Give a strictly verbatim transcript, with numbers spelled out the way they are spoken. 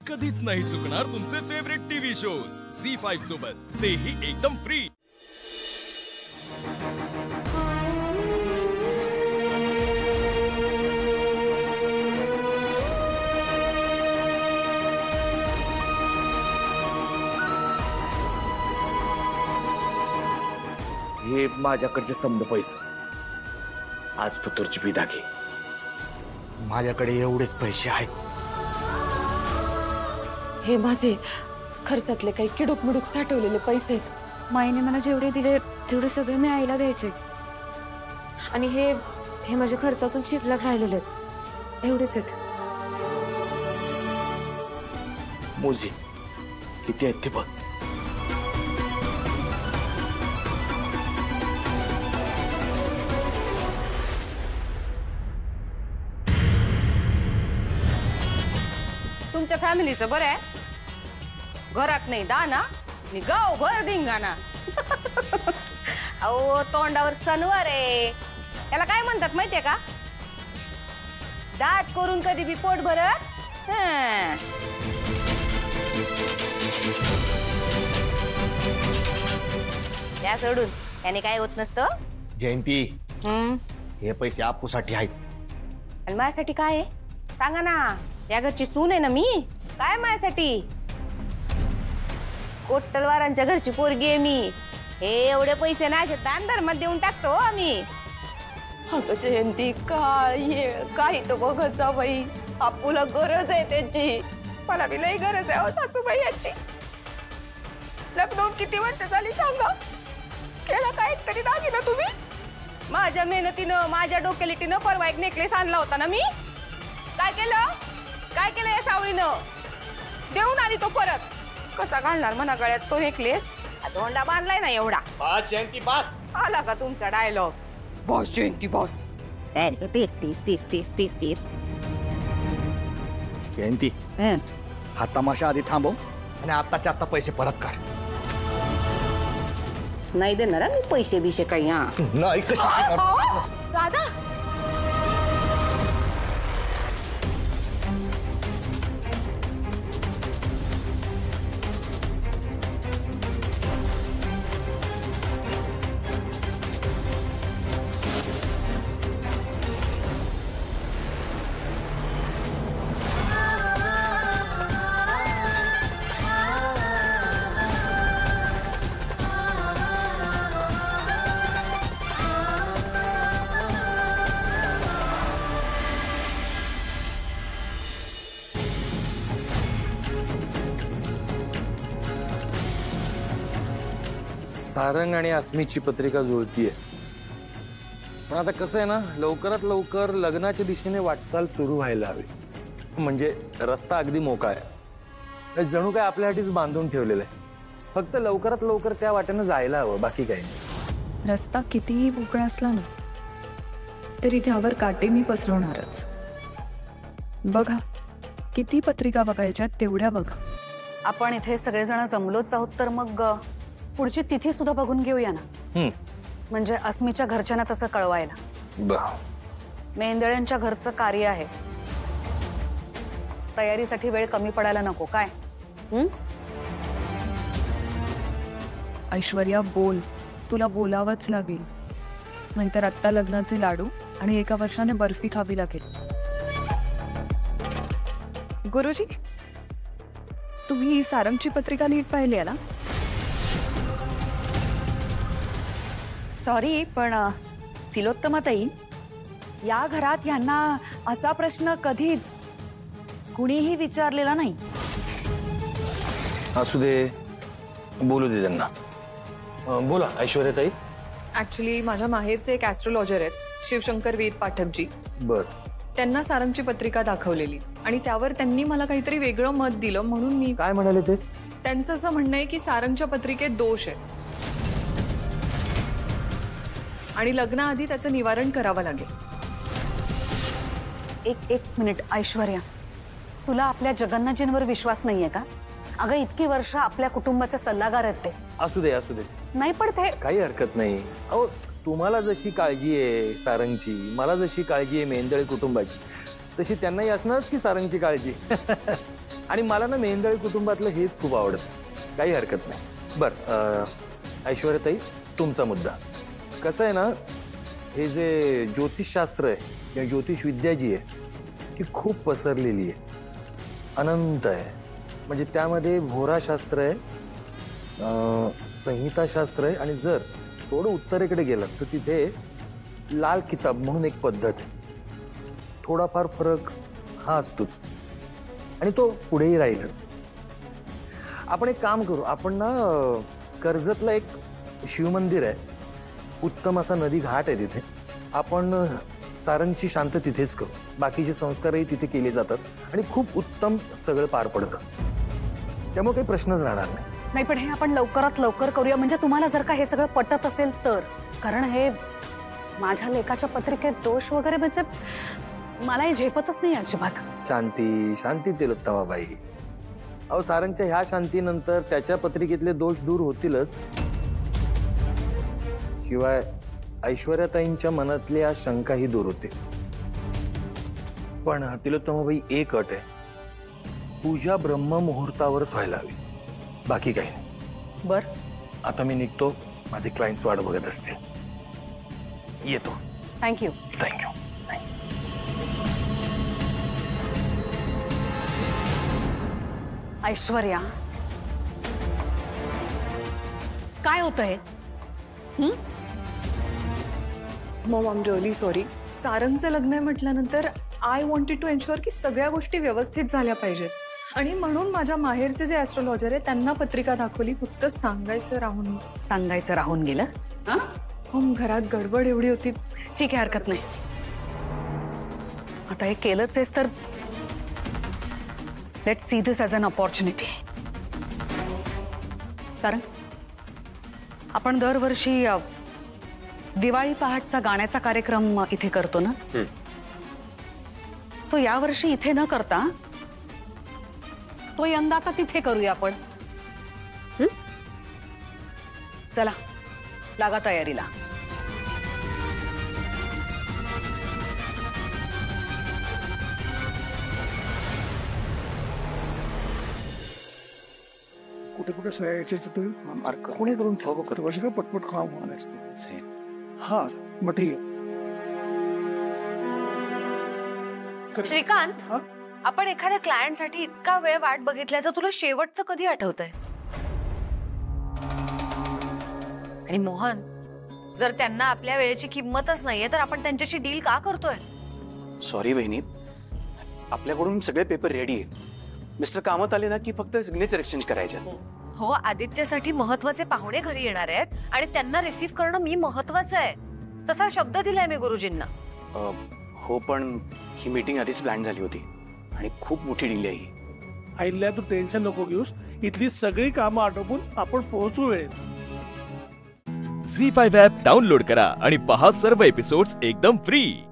कधीच नाही चुकणार तुमचे favourite TV shows Zee five सोबत, तेही एकदम फ्री। हे माझ्याकडचे समद पैसे आज पुतूरची बिदा घे। माझ्याकडे एवढेच पैसे आहेत। हे माझे खर्चातले काही किडूक मिडूक साठवलेले पैसे आहेत। माईने मला जेवढे दिले तेवढे सगळे मी आईला द्यायचे आणि हे हे माझ्या खर्चातून शिल्लक राहिलेले आहेत, एवढेच आहेत। मोजे किती आहेत ते बघ। तुमच्या फॅमिलीचं बरं आहे, घरात नाही दाना नि गाव भर धिंगाणा। अहो तोंडावर सणवार आहे, याला काय म्हणतात माहितीये का? दाट करून कधी बी पोट भरत। या सोडून याने काय होत नसतं। जयंती हम्म हे पैसे आपूसाठी आहेत आणि माझ्यासाठी काय आहे सांगा ना? या घरची सून आहे ना मी, काय माझ्यासाठी? कोट्टलवारांच्या घरची पोरगी आहे मी। हे एवढे पैसे ना असे दान धर्मात देऊन टाकतो आम्ही। अगं जयंती काय काही तर बघत जा बाई, आपूला गरज आहे त्याची। मला बी लई गरज आहे हो सासूबाई याची। लग्न होऊन किती वर्ष झाली सांगा? केला काय तरी दागिना तुम्ही? माझ्या मेहनतीनं माझ्या डोक्यालिटीनं परवा एक नेकलेस आणला होता ना मी। काय केलं काय केलं या सावळीनं? देऊन आली तो परत। कसा घालणार म्हणा गळ्यात तो नेकलेस? धोंडा बांधलाय ना एवढा। बस जयंती बस। आला का तुमचा dialogue? Boss Jayanti boss. Jayanti हा तमाशा आधी थांबव आणि आत्ताच्या आत्ता पैसे परत कर। नाही देणार मी पैसे बिशे काही। हा नाही दादा सारंग आणि अस्मितची पत्रिका जुळतीये, पण आता कसं आहे ना, लवकरात लवकर लग्नाच्या दिशेने वाटचाल सुरू व्हायला हवी। म्हणजे रस्ता अगदी मोकळा आहे, जणू काय आपल्यासाठीच बांधून ठेवलेला आहे। फक्त लवकरात लवकर त्या वाटेनं जायला हवं, बाकी काही नाही। रस्ता कितीही मोकळा असला ना तरी त्यावर काटे मी पसरवणारच। बघा किती पत्रिका बघायच्या तेवढ्या बघा। आपण इथे सगळेजण जमलोच आहोत तर मग पुढची तिथी सुद्धा बघून घेऊया ना। म्हणजे अस्मीच्या घरच्यांना तसं कळवायला। मेंदळ्यांच्या घरचं कार्य आहे, तयारीसाठी वेळ कमी पडायला नको काय? हम्म ऐश्वर्या बोल, तुला बोलावंच लागेल, नाहीतर आत्ता लग्नाचे लाडू आणि एका वर्षाने बर्फी खावी लागेल। गुरुजी तुम्ही सारंगची पत्रिका नीट पाहिली आहे ना? सॉरी पण तिलोत्तमाताई, या घरात यांना असा प्रश्न कधीच कुणीही विचारलेला नाही। असू दे, बोलू दे त्यांना। बोला ऐश्वर्याताई। ऍक्च्युली माझ्या माहेरचे एक ऍस्ट्रोलॉजर आहेत, शिवशंकर वेद पाठकजी। बर। त्यांना सारंगची पत्रिका दाखवलेली आणि त्यावर त्यांनी मला काहीतरी वेगळं मत दिलं, म्हणून मी। काय म्हणाले ते? त्यांचं असं म्हणणं आहे की सारंगच्या पत्रिकेत दोष आहेत आणि लग्नाआधी त्याचं निवारण करावं लागेल। एक एक मिनिट ऐश्वर्या, तुला आपल्या जगन्नाथजींवर विश्वास नाहीये का? अगं इतकी वर्ष आपल्या कुटुंबाचे सल्लागार आहेत ते। असू दे असू दे, नाही पण ते काही हरकत नाही। अहो तुम्हाला जशी काळजी आहे सारंगची, मला जशी काळजी आहे मेंदळे कुटुंबाची, तशी त्यांनाही असणारच की सारंगची काळजी। आणि मला ना मेहेंदळे कुटुंबातलं हेच खूप आवडतं, काही हरकत नाही. बरं ऐश्वर्याताई, तुमचा मुद्दा कसं आहे ना, हे जे ज्योतिषशास्त्र आहे किंवा ज्योतिष विद्या जी आहे ती खूप पसरलेली आहे, अनंत आहे. म्हणजे त्यामध्ये भोराशास्त्र आहे, संहिताशास्त्र आहे, आणि जर थोडं उत्तरेकडे गेलं तर तिथे लाल किताब म्हणून एक पद्धत आहे. थोडाफार फरक हा असतोच आणि तो पुढेही राहीलच. आपण एक काम करू, आपण ना कर्जतला एक शिवमंदिर आहे, उत्तम असा नदी घाट आहे तिथे, आपण सारंगची शांत तिथेच करू. बाकीचे संस्कारही तिथे केले जातात आणि खूप उत्तम सगळं पार पडतं, त्यामुळे काही प्रश्नच राहणार नाही. नाही पण हे आपण लवकरात लवकर करूया, म्हणजे तुम्हाला जर का हे सगळं पटत असेल तर. कारण हे माझ्या लेखाच्या पत्रिकेत दोष वगैरे म्हणजे मलाही झेपतच नाही अजिबात. शांती शांती तिलोत्तमाबाई, अहो सारंगच्या ह्या शांतीनंतर त्याच्या पत्रिकेतले दोष दूर होतीलच, शिवाय ऐश्वर्याताईंच्या मनातल्या शंकाही दूर होते. पण तिलोत्तमाबाई एक अट आहे, पूजा ब्रह्म मुहूर्तावरच व्हायला हवी, बाकी काही नाही. बर, आता मी निघतो, माझे क्लायंट्स वाट बघत असतील. येतो. थँक्यू. थँक्यू. ऐश्वर्या, काय होतंय? Mom, I am really sorry. सारंगचं लग्न आहे म्हटल्यानंतर आय वॉन्टेड टू एन्श्युअर की सगळ्या गोष्टी व्यवस्थित झाल्या पाहिजेत, आणि म्हणून माझ्या माहेरचे जे ॲस्ट्रोलॉजर आहे त्यांना पत्रिका दाखवली. फक्त सांगायचं राहून सांगायचं राहून गेलं. मग घरात गडबड एवढी होती. ठीक आहे, हरकत नाही. आता हे केलंच आहेस तर let's see this as an opportunity. Sarang, आपण दरवर्षी दिवाळी पहाटचा गाण्याचा कार्यक्रम इथे करतो ना, सो यावर्षी इथे न करता तो यंदा आता तिथे करूया आपण. चला, लागा तयारीला. कुठे कुठे सह्याचे मार्क कोणी करून ठेवा करतो वर्ष पटपट काम होणार. हा मग ठीक आहे. श्रीकांत, आपण एखाद्या क्लायंट साठी इतका वेळ वाट बघितल्याचं तुला शेवटचं कधी आठवतंय? आणि मोहन, जर त्यांना आपल्या वेळेची किंमतच नाहीये तर आपण त्यांच्याशी डील का करतोय? सॉरी बहिणी, आपल्याकडून सगळे पेपर रेडी आहेत. मिस्टर कामत आले ना की फक्त सिग्नेचर एक्सचेंज करायचे. हो, आदित्यसाठी महत्वाचे पाहुणे घरी येणार आहेत आणि त्यांना रिसीव्ह करणं मी महत्वाचं आहे, तसा शब्द दिलाय मी गुरुजींना. हो, पण ही मीटिंग आधीच प्लॅन झाली होती आणि खूप मोठी डील आहे ही. आईला तू टेन्शन नको घेऊस, इथली सगळी कामं आटोपून आपण पोहोचू वेळेत. झी फाईव्ह ॲप डाउनलोड करा आणि पहा सर्व एपिसोड्स एकदम फ्री.